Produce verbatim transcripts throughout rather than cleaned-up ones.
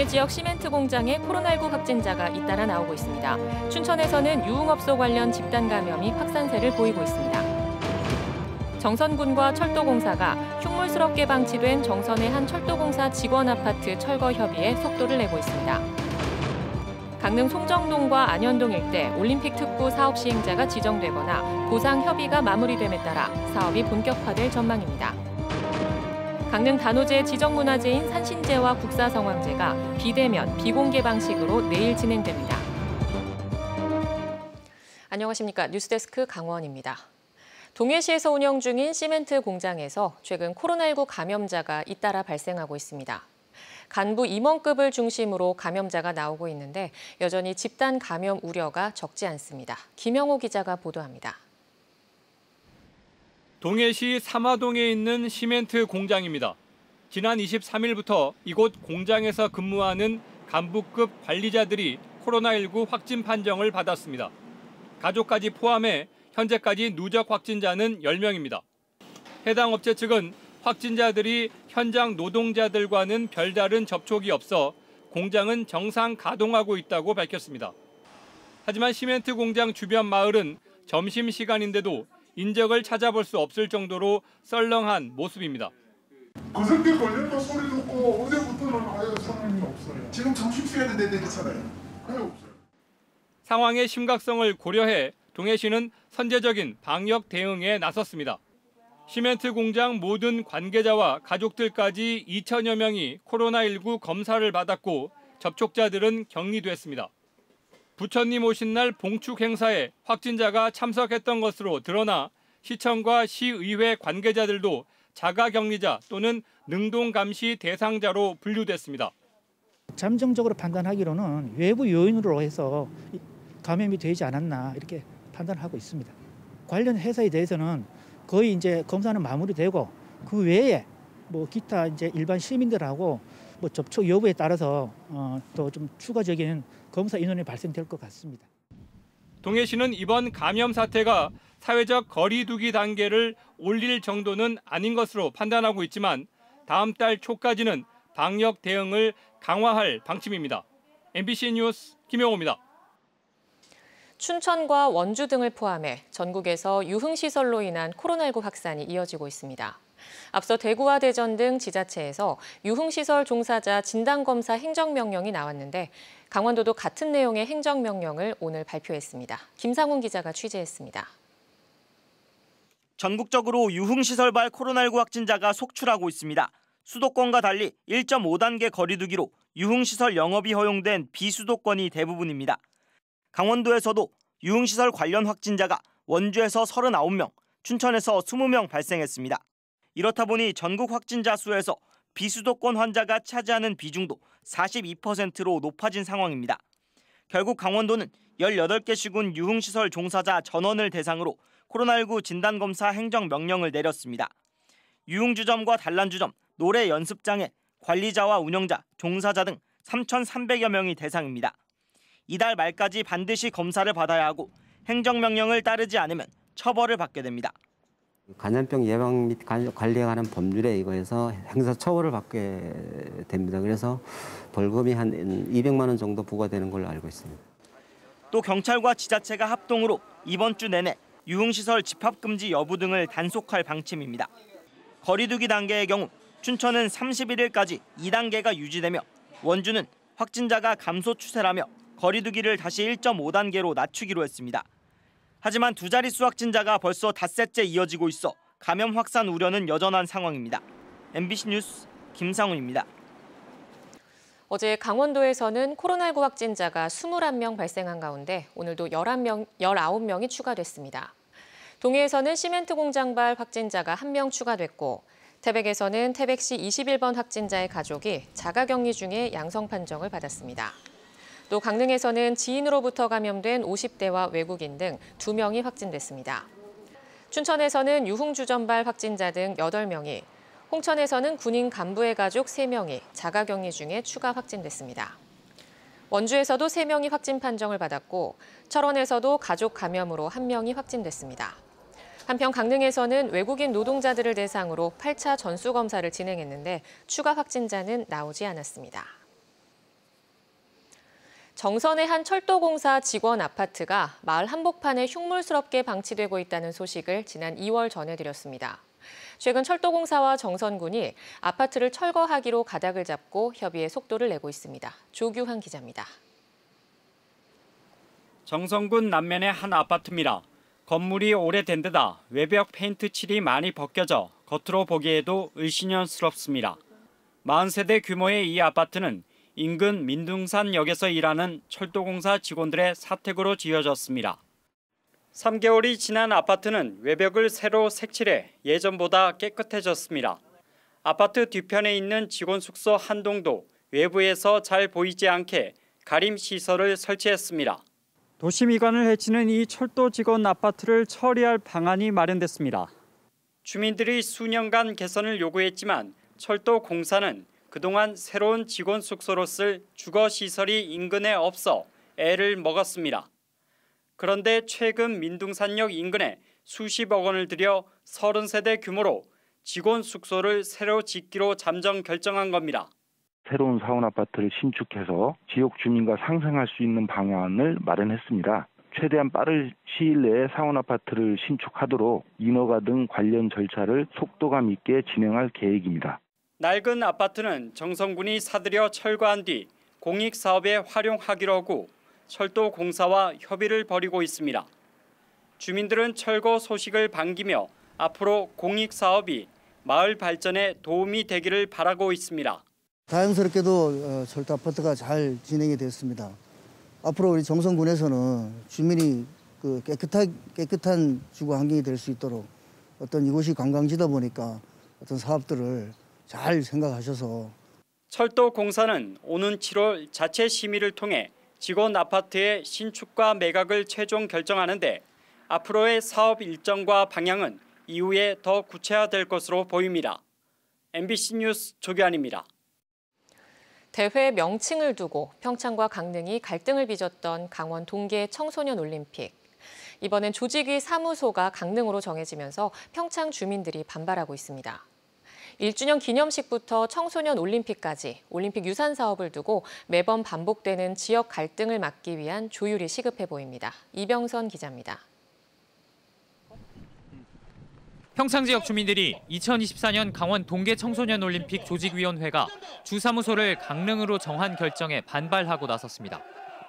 지역 시멘트 공장에 코로나십구 확진자가 잇따라 나오고 있습니다. 춘천에서는 유흥업소 관련 집단 감염이 확산세를 보이고 있습니다. 정선군과 철도공사가 흉물스럽게 방치된 정선의 한 철도공사 직원 아파트 철거 협의에 속도를 내고 있습니다. 강릉 송정동과 안현동 일대 올림픽 특구 사업 시행자가 지정되거나 보상 협의가 마무리됨에 따라 사업이 본격화될 전망입니다. 강릉 단오제 지정문화재인 산신제와 국사성황제가 비대면, 비공개 방식으로 내일 진행됩니다. 안녕하십니까. 뉴스데스크 강원입니다. 동해시에서 운영 중인 시멘트 공장에서 최근 코로나십구 감염자가 잇따라 발생하고 있습니다. 간부 임원급을 중심으로 감염자가 나오고 있는데 여전히 집단 감염 우려가 적지 않습니다. 김영호 기자가 보도합니다. 동해시 삼화동에 있는 시멘트 공장입니다. 지난 이십삼일부터 이곳 공장에서 근무하는 간부급 관리자들이 코로나십구 확진 판정을 받았습니다. 가족까지 포함해 현재까지 누적 확진자는 열 명입니다. 해당 업체 측은 확진자들이 현장 노동자들과는 별다른 접촉이 없어 공장은 정상 가동하고 있다고 밝혔습니다. 하지만 시멘트 공장 주변 마을은 점심시간인데도 인적을 찾아볼 수 없을 정도로 썰렁한 모습입니다. 그저께 걸렸다 소리 듣고 어제부터는 아예 상황이 없어요. 지금 점심시간인데 괜찮아요. 아예 없어요. 상황의 심각성을 고려해 동해시는 선제적인 방역 대응에 나섰습니다. 시멘트 공장 모든 관계자와 가족들까지 이천여 명이 코로나십구 검사를 받았고 접촉자들은 격리됐습니다. 부처님 오신 날 봉축 행사에 확진자가 참석했던 것으로 드러나 시청과 시의회 관계자들도 자가격리자 또는 능동감시 대상자로 분류됐습니다. 잠정적으로 판단하기로는 외부 요인으로 해서 감염이 되지 않았나 이렇게 판단하고 있습니다. 관련 회사에 대해서는 거의 이제 검사는 마무리되고 그 외에 뭐 기타 이제 일반 시민들하고 뭐 접촉 여부에 따라서 어, 또 좀 추가적인 검사 인원이 발생될 것 같습니다. 동해시는 이번 감염 사태가 사회적 거리 두기 단계를 올릴 정도는 아닌 것으로 판단하고 있지만 다음 달 초까지는 방역 대응을 강화할 방침입니다. 엠비씨 뉴스 김영호입니다. 춘천과 원주 등을 포함해 전국에서 유흥시설로 인한 코로나십구 확산이 이어지고 있습니다. 앞서 대구와 대전 등 지자체에서 유흥시설 종사자 진단검사 행정명령이 나왔는데 강원도도 같은 내용의 행정명령을 오늘 발표했습니다. 김상훈 기자가 취재했습니다. 전국적으로 유흥시설발 코로나십구 확진자가 속출하고 있습니다. 수도권과 달리 일 점 오 단계 거리두기로 유흥시설 영업이 허용된 비수도권이 대부분입니다. 강원도에서도 유흥시설 관련 확진자가 원주에서 서른아홉 명, 춘천에서 이십 명 발생했습니다. 이렇다 보니 전국 확진자 수에서 비수도권 환자가 차지하는 비중도 사십이 퍼센트로 높아진 상황입니다. 결국 강원도는 열여덟 개 시군 유흥시설 종사자 전원을 대상으로 코로나십구 진단검사 행정명령을 내렸습니다. 유흥주점과 단란주점, 노래 연습장에 관리자와 운영자, 종사자 등 삼천삼백여 명이 대상입니다. 이달 말까지 반드시 검사를 받아야 하고 행정명령을 따르지 않으면 처벌을 받게 됩니다. 감염병 예방 및 관리에 관한 법률에 의거해서 형사처벌을 받게 됩니다. 그래서 벌금이 한 이백만 원 정도 부과되는 걸로 알고 있습니다. 또 경찰과 지자체가 합동으로 이번 주 내내 유흥시설 집합금지 여부 등을 단속할 방침입니다. 거리두기 단계의 경우 춘천은 삼십일일까지 이 단계가 유지되며 원주는 확진자가 감소 추세라며 거리두기를 다시 일 점 오 단계로 낮추기로 했습니다. 하지만 두 자릿수 확진자가 벌써 닷새째 이어지고 있어 감염 확산 우려는 여전한 상황입니다. 엠비씨 뉴스 김상훈입니다. 어제 강원도에서는 코로나십구 확진자가 이십일 명 발생한 가운데 오늘도 열한 명, 열아홉 명이 추가됐습니다. 동해에서는 시멘트 공장발 확진자가 한 명 추가됐고 태백에서는 태백시 이십일 번 확진자의 가족이 자가격리 중에 양성 판정을 받았습니다. 또 강릉에서는 지인으로부터 감염된 오십 대와 외국인 등 두 명이 확진됐습니다. 춘천에서는 유흥주점발 확진자 등 여덟 명이, 홍천에서는 군인 간부의 가족 세 명이 자가격리 중에 추가 확진됐습니다. 원주에서도 세 명이 확진 판정을 받았고 철원에서도 가족 감염으로 한 명이 확진됐습니다. 한편 강릉에서는 외국인 노동자들을 대상으로 팔 차 전수검사를 진행했는데 추가 확진자는 나오지 않았습니다. 정선의 한 철도공사 직원 아파트가 마을 한복판에 흉물스럽게 방치되고 있다는 소식을 지난 이월 전해드렸습니다. 최근 철도공사와 정선군이 아파트를 철거하기로 가닥을 잡고 협의에 속도를 내고 있습니다. 조규환 기자입니다. 정선군 남면의 한 아파트입니다. 건물이 오래된 데다 외벽 페인트 칠이 많이 벗겨져 겉으로 보기에도 을씨년스럽습니다. 사십 세대 규모의 이 아파트는 인근 민둥산역에서 일하는 철도공사 직원들의 사택으로 지어졌습니다. 삼 개월이 지난 아파트는 외벽을 새로 색칠해 예전보다 깨끗해졌습니다. 아파트 뒤편에 있는 직원 숙소 한 동도 외부에서 잘 보이지 않게 가림 시설을 설치했습니다. 도시 미관을 해치는 이 철도 직원 아파트를 처리할 방안이 마련됐습니다. 주민들이 수년간 개선을 요구했지만 철도공사는 그동안 새로운 직원 숙소로 쓸 주거시설이 인근에 없어 애를 먹었습니다. 그런데 최근 민둥산역 인근에 수십억 원을 들여 서른 세대 규모로 직원 숙소를 새로 짓기로 잠정 결정한 겁니다. 새로운 사원 아파트를 신축해서 지역 주민과 상생할 수 있는 방안을 마련했습니다. 최대한 빠른 시일 내에 사원 아파트를 신축하도록 인허가 등 관련 절차를 속도감 있게 진행할 계획입니다. 낡은 아파트는 정선군이 사들여 철거한 뒤 공익사업에 활용하기로 하고 철도공사와 협의를 벌이고 있습니다. 주민들은 철거 소식을 반기며 앞으로 공익사업이 마을 발전에 도움이 되기를 바라고 있습니다. 다행스럽게도 철도 아파트가 잘 진행이 됐습니다. 앞으로 우리 정선군에서는 주민이 그 깨끗한 깨끗한 주거 환경이 될 수 있도록 어떤 이곳이 관광지다 보니까 어떤 사업들을 잘 생각하셔서 철도공사는 오는 칠월 자체 심의를 통해 직원 아파트의 신축과 매각을 최종 결정하는데 앞으로의 사업 일정과 방향은 이후에 더 구체화될 것으로 보입니다. 엠비씨 뉴스 조규환입니다. 대회 명칭을 두고 평창과 강릉이 갈등을 빚었던 강원 동계 청소년 올림픽. 이번엔 조직위 사무소가 강릉으로 정해지면서 평창 주민들이 반발하고 있습니다. 일 주년 기념식부터 청소년 올림픽까지 올림픽 유산 사업을 두고 매번 반복되는 지역 갈등을 막기 위한 조율이 시급해 보입니다. 이병선 기자입니다. 평창 지역 주민들이 이천이십사 년 강원 동계 청소년 올림픽 조직위원회가 주사무소를 강릉으로 정한 결정에 반발하고 나섰습니다.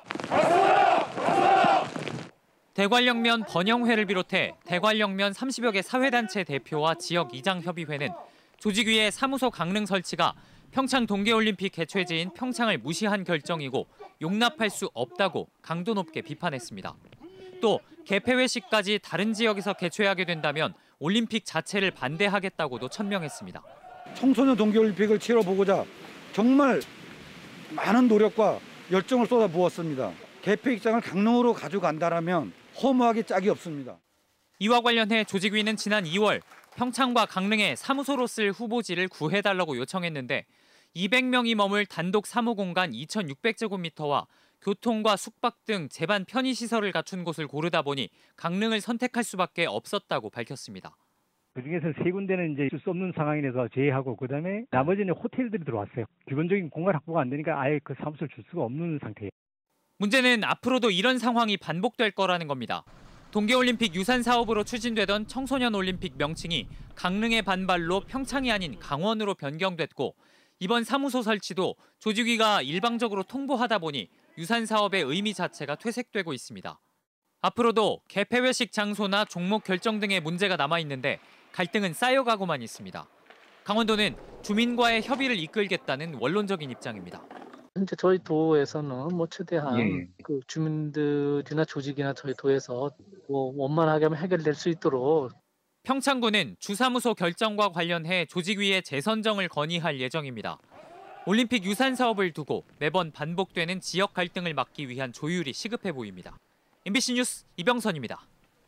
대관령면 번영회를 비롯해 대관령면 삼십여 개 사회단체 대표와 지역 이장협의회는 조직위의 사무소 강릉 설치가 평창 동계올림픽 개최지인 평창을 무시한 결정이고 용납할 수 없다고 강도 높게 비판했습니다. 또 개폐회식까지 다른 지역에서 개최하게 된다면 올림픽 자체를 반대하겠다고도 천명했습니다. 청소년 동계올림픽을 치러보고자 정말 많은 노력과 열정을 쏟아부었습니다. 개폐 입장을 강릉으로 가져간다면 허무하기 짝이 없습니다. 이와 관련해 조직위는 지난 이월 평창과 강릉에 사무소로 쓸 후보지를 구해달라고 요청했는데 이백 명이 머물 단독 사무공간 이천육백 제곱미터와 교통과 숙박 등 제반 편의시설을 갖춘 곳을 고르다 보니 강릉을 선택할 수밖에 없었다고 밝혔습니다. 그중에서 세 군데는 이제 줄 수 없는 상황이라서 제외하고 그다음에 나머지는 호텔들이 들어왔어요. 기본적인 공간 확보가 안 되니까 아예 그 사무소를 줄 수가 없는 상태예요. 문제는 앞으로도 이런 상황이 반복될 거라는 겁니다. 동계올림픽 유산 사업으로 추진되던 청소년 올림픽 명칭이 강릉의 반발로 평창이 아닌 강원으로 변경됐고 이번 사무소 설치도 조직위가 일방적으로 통보하다 보니 유산 사업의 의미 자체가 퇴색되고 있습니다. 앞으로도 개폐회식 장소나 종목 결정 등의 문제가 남아있는데 갈등은 쌓여가고만 있습니다. 강원도는 주민과의 협의를 이끌겠다는 원론적인 입장입니다. 현재 저희 도에서는 뭐 최대한 예. 그 주민들이나 조직이나 저희 도에서 뭐 원만하게 하면 해결될 수 있도록. 평창군은 주사무소 결정과 관련해 조직위에 재선정을 건의할 예정입니다. 올림픽 유산 사업을 두고 매번 반복되는 지역 갈등을 막기 위한 조율이 시급해 보입니다. 엠비씨 뉴스 이병선입니다.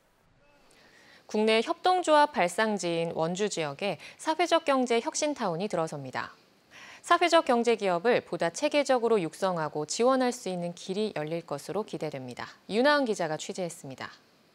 국내 협동조합 발상지인 원주 지역에 사회적 경제 혁신타운이 들어섭니다. 사회적 경제 기업을 보다 체계적으로 육성하고 지원할 수 있는 길이 열릴 것으로 기대됩니다. 윤하은 기자가 취재했습니다.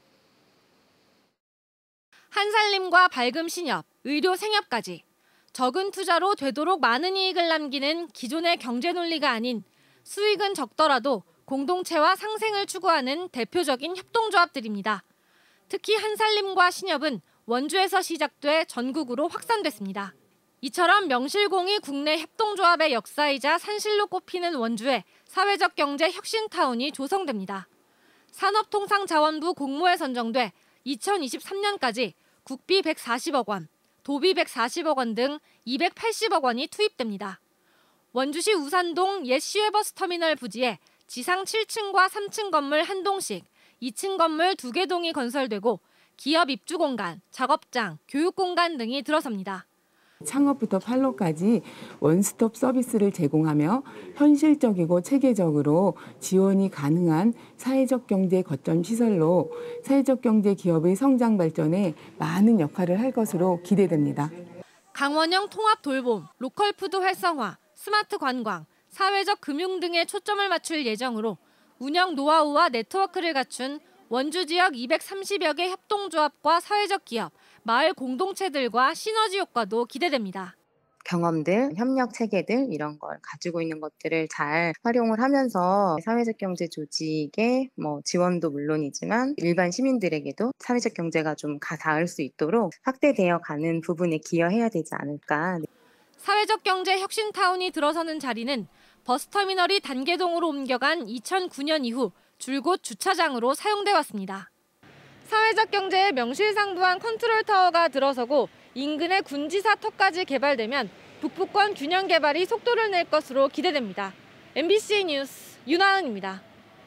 한살림과 밝음 신협, 의료 생협까지 적은 투자로 되도록 많은 이익을 남기는 기존의 경제 논리가 아닌 수익은 적더라도 공동체와 상생을 추구하는 대표적인 협동조합들입니다. 특히 한살림과 신협은 원주에서 시작돼 전국으로 확산됐습니다. 이처럼 명실공히 국내 협동조합의 역사이자 산실로 꼽히는 원주에 사회적 경제 혁신타운이 조성됩니다. 산업통상자원부 공모에 선정돼 이천이십삼 년까지 국비 백사십억 원, 도비 백사십억 원 등 이백팔십억 원이 투입됩니다. 원주시 우산동 옛 시외버스터미널 부지에 지상 칠 층과 삼 층 건물 한 동씩, 이 층 건물 두 개 동이 건설되고 기업 입주 공간, 작업장, 교육 공간 등이 들어섭니다. 창업부터 판로까지 원스톱 서비스를 제공하며 현실적이고 체계적으로 지원이 가능한 사회적 경제 거점 시설로 사회적 경제 기업의 성장 발전에 많은 역할을 할 것으로 기대됩니다. 강원형 통합 돌봄, 로컬푸드 활성화, 스마트 관광, 사회적 금융 등에 초점을 맞출 예정으로 운영 노하우와 네트워크를 갖춘 원주 지역 이백삼십여 개 협동조합과 사회적 기업, 마을 공동체들과 시너지 효과도 기대됩니다. 경험들, 협력 체계들 이런 걸 가지고 있는 것들을 잘 활용을 하면서 사회적 경제 조직의 뭐 지원도 물론이지만 일반 시민들에게도 사회적 경제가 좀 가 닿을 수 있도록 확대되어 가는 부분에 기여해야 되지 않을까. 사회적 경제 혁신타운이 들어서는 자리는 버스터미널이 단계동으로 옮겨간 이천구 년 이후 줄곧 주차장으로 사용돼 왔습니다. 사회적 경제에 명실상부한 컨트롤타워가 들어서고 인근의 군지사 터까지 개발되면 북부권 균형 개발이 속도를 낼 것으로 기대됩니다. 엠비씨 뉴스 윤하은입니다.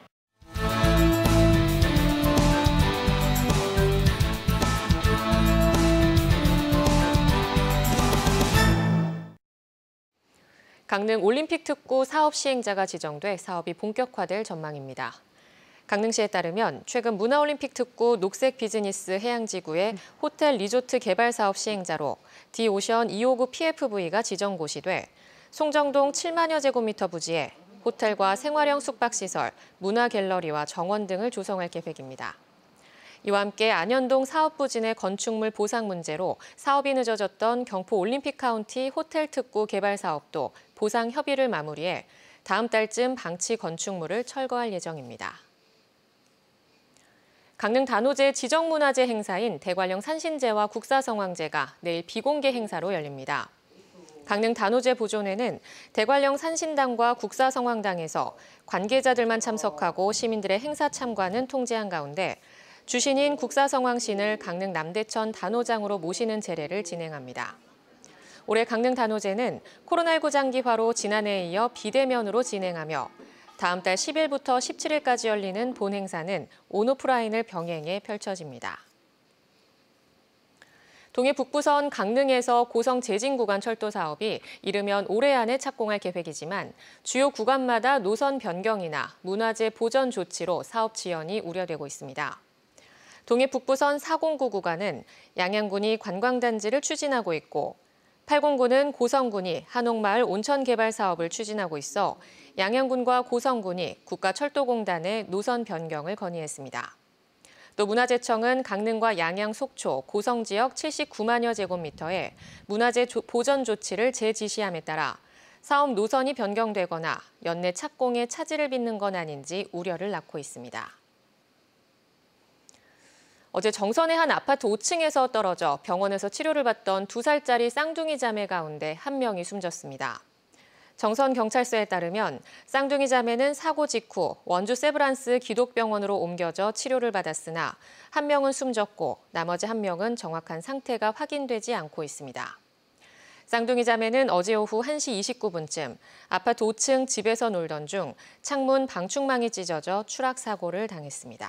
강릉 올림픽 특구 사업 시행자가 지정돼 사업이 본격화될 전망입니다. 강릉시에 따르면 최근 문화올림픽 특구 녹색 비즈니스 해양지구의 호텔 리조트 개발 사업 시행자로 디오션 이오구 피에프브이가 지정 고시돼 송정동 칠만여 제곱미터 부지에 호텔과 생활형 숙박시설, 문화갤러리와 정원 등을 조성할 계획입니다. 이와 함께 안현동 사업부지 내 건축물 보상 문제로 사업이 늦어졌던 경포 올림픽 카운티 호텔 특구 개발 사업도 보상 협의를 마무리해 다음 달쯤 방치 건축물을 철거할 예정입니다. 강릉 단오제 지정문화재 행사인 대관령 산신제와 국사성황제가 내일 비공개 행사로 열립니다. 강릉 단오제 보존회는 대관령 산신당과 국사성황당에서 관계자들만 참석하고 시민들의 행사 참관은 통제한 가운데 주신인 국사성황신을 강릉 남대천 단오장으로 모시는 제례를 진행합니다. 올해 강릉 단오제는 코로나십구 장기화로 지난해에 이어 비대면으로 진행하며 다음 달 십 일부터 십칠 일까지 열리는 본 행사는 온오프라인을 병행해 펼쳐집니다. 동해 북부선 강릉에서 고성 제진 구간 철도 사업이 이르면 올해 안에 착공할 계획이지만 주요 구간마다 노선 변경이나 문화재 보전 조치로 사업 지연이 우려되고 있습니다. 동해 북부선 사공구 구간은 양양군이 관광단지를 추진하고 있고 팔공구는 고성군이 한옥마을 온천 개발 사업을 추진하고 있어 양양군과 고성군이 국가철도공단에 노선 변경을 건의했습니다. 또 문화재청은 강릉과 양양, 속초, 고성 지역 칠십구만여 제곱미터에 문화재 조, 보전 조치를 재지시함에 따라 사업 노선이 변경되거나 연내 착공에 차질을 빚는 건 아닌지 우려를 낳고 있습니다. 어제 정선의 한 아파트 오 층에서 떨어져 병원에서 치료를 받던 두 살짜리 쌍둥이 자매 가운데 한 명이 숨졌습니다. 정선경찰서에 따르면 쌍둥이 자매는 사고 직후 원주 세브란스 기독병원으로 옮겨져 치료를 받았으나 한 명은 숨졌고 나머지 한 명은 정확한 상태가 확인되지 않고 있습니다. 쌍둥이 자매는 어제 오후 한 시 이십구 분쯤 아파트 오 층 집에서 놀던 중 창문 방충망이 찢어져 추락 사고를 당했습니다.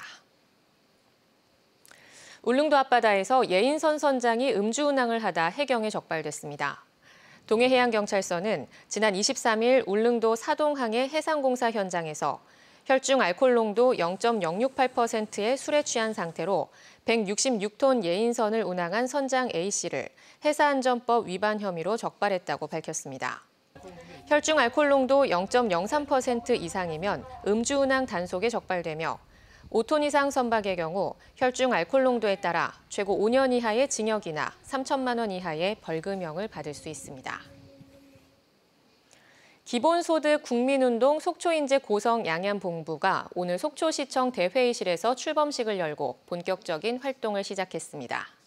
울릉도 앞바다에서 예인선 선장이 음주운항을 하다 해경에 적발됐습니다. 동해해양경찰서는 지난 이십삼 일 울릉도 사동항의 해상공사 현장에서 혈중 알코올 농도 영 점 영육팔 퍼센트의 술에 취한 상태로 백육십육 톤 예인선을 운항한 선장 A씨를 해사안전법 위반 혐의로 적발했다고 밝혔습니다. 혈중 알코올 농도 영 점 영삼 퍼센트 이상이면 음주운항 단속에 적발되며 오 톤 이상 선박의 경우 혈중 알코올 농도에 따라 최고 오 년 이하의 징역이나 삼천만 원 이하의 벌금형을 받을 수 있습니다. 기본소득 국민운동 속초인재 고성 양양본부가 오늘 속초시청 대회의실에서 출범식을 열고 본격적인 활동을 시작했습니다.